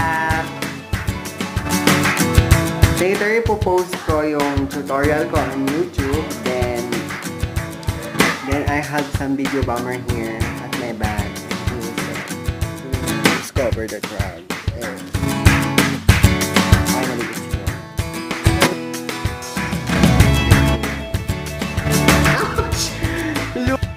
back! Later, ipopost ko yung tutorial ko on YouTube. Then I have some video bomber here at my bag. Discover the drug. Finally, it's here. Ouch! Look!